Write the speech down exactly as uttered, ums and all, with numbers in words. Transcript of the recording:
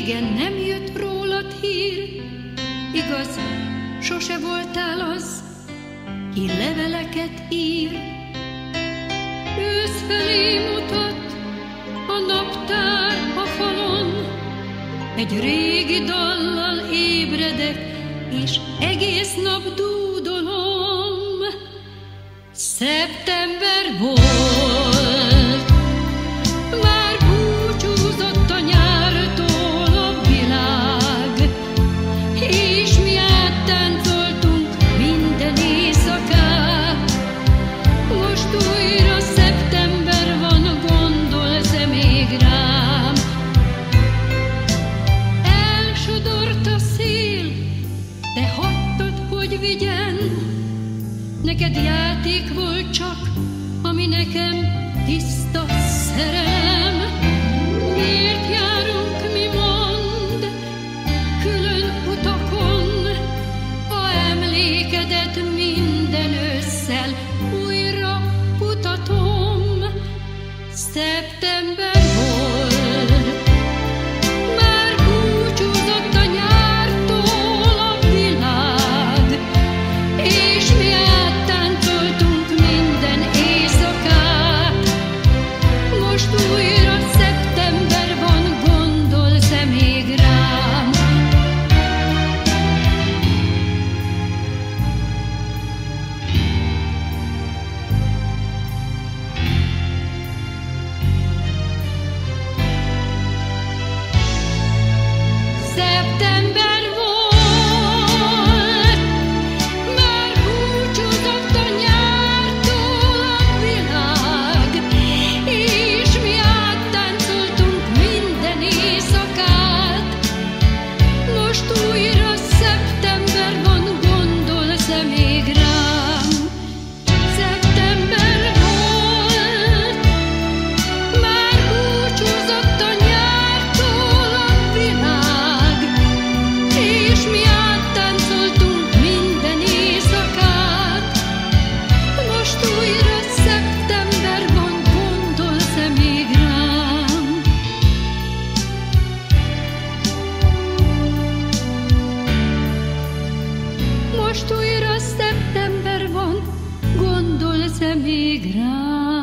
Régen nem jött rólad hír, igaz, sose voltál az, ki leveleket ír. Ősz felé mutat a naptár a falon, egy régi dallal ébredek, és egész nap dúdolom. Szeptember volt, már búcsúzott a nyártól a világ, és mi áttáncoltunk minden éjszakát. Most újra szeptember van, gondolsz-e még rám? Elsodort a szél, de hagytad, hogy vigyen. Neked játék volt csak, ami nekem tiszta szerelem. Miért járunk mi, mondd, külön utakon, ha emlékedet minden ősszel újra kutatom. Szeptember volt, már búcsúzott a nyártól a világ, és mi áttáncoltunk minden éjszakát. Most újra szeptember van, gondolsz-e még rám? Szeptember volt, már búcsúzott a nyártól a világ, és mi áttáncoltunk minden éjszakát. Most újra szeptember van, gondolsz-e még rám? Szeptember volt, már búcsúzott a nyártól a világ, és mi áttáncoltunk minden éjszakát. Most újra szeptember van, gondolsz-e még rám? Most újra szeptember van, gondolsz-e még rám?